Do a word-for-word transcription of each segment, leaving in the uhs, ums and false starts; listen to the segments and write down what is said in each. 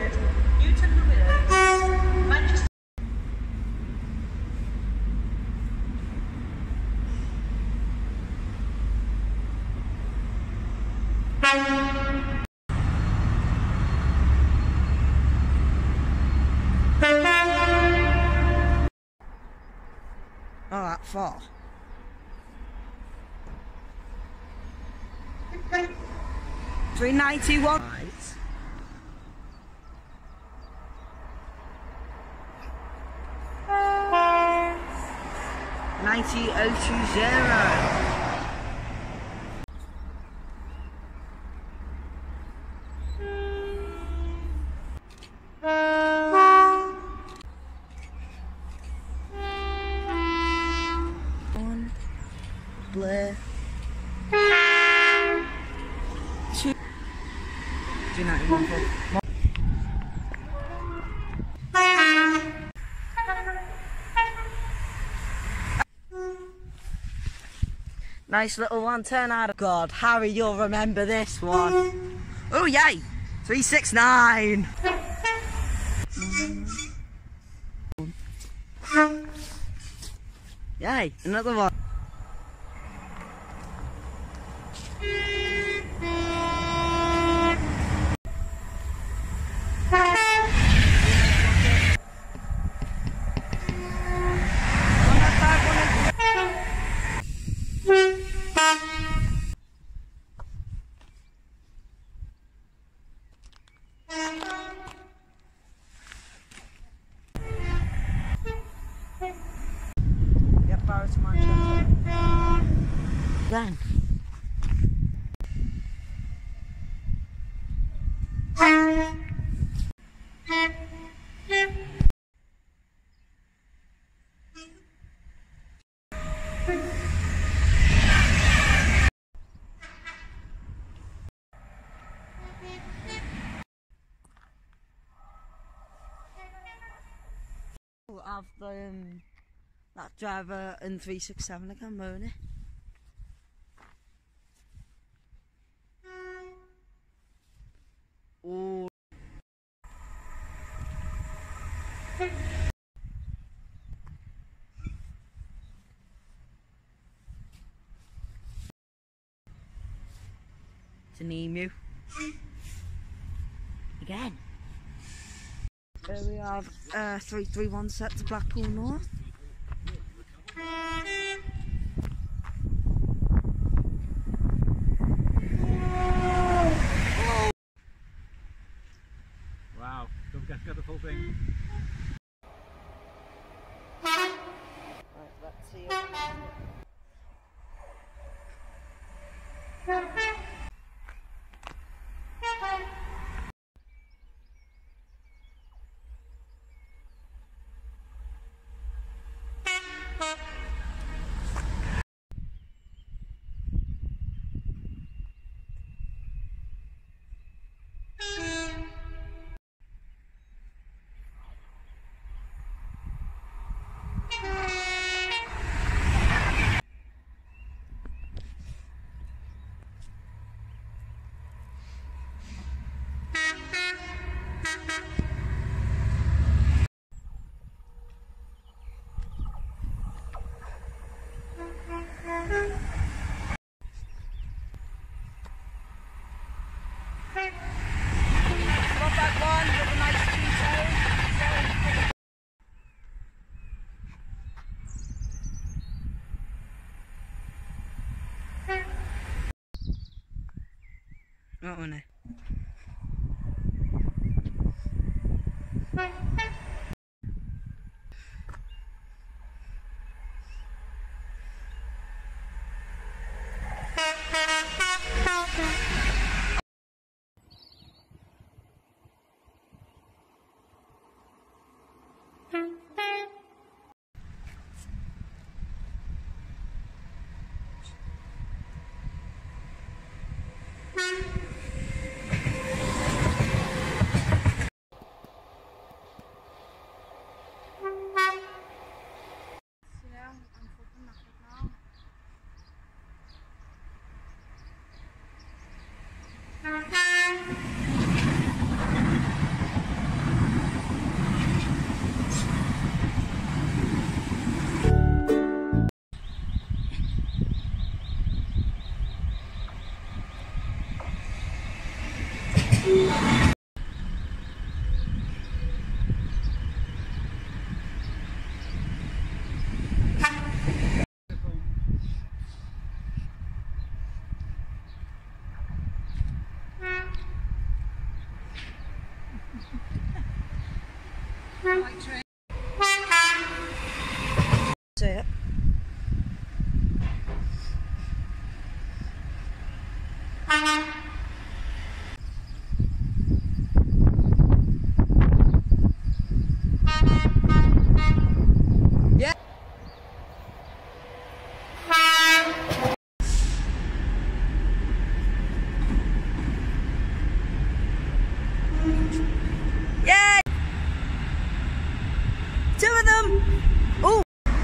Road, Newton Willows, Manchester. Not that far. three ninety-one. Right. ninety oh two zero. One, Blair. Two. two ninety-one. Nice little one, turn out of God. Harry, you'll remember this one. Oh, yay! three six nine. Yay, another one. To Manchester. Then. We'll have the um, that driver in three six seven again, won't it? Oh. It's an emu. Again. There we have uh, three three one set to Blackpool North. Wow, don't forget to get the full thing. Right, let's see. Not one. See it. Yeah. Yay! Two of them. Oh.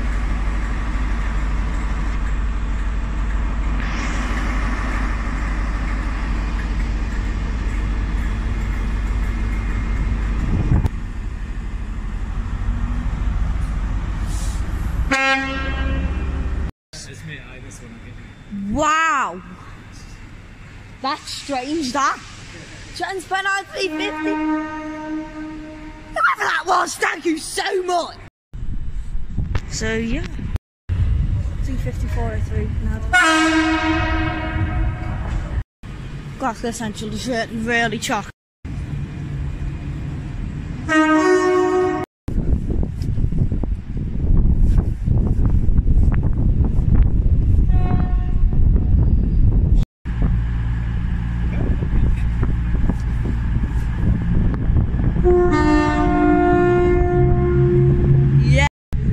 It's me, I this one again. Wow. That's strange, that. Trans penalty fifty. Whoever that was, thank you so much. So yeah. two fifty-four oh three now. Glasgow Central is really, really chock. Yeah.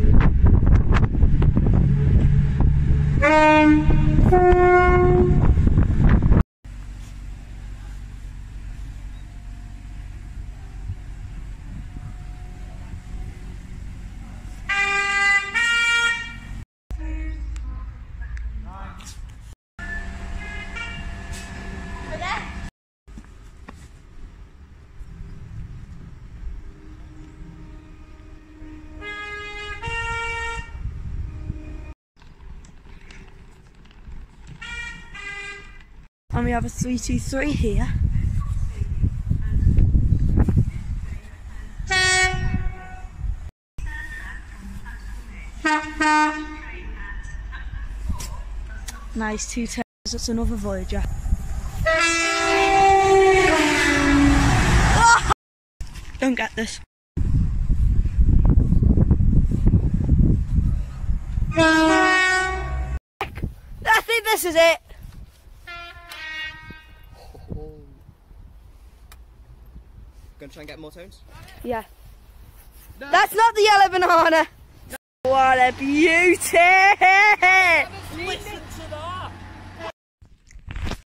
And we have a three two three here. Nice, two turns, that's another Voyager. Oh! Don't get this. I think this is it. Gonna try and get more tones? Yeah. No. That's not the yellow banana. No. What a beauty!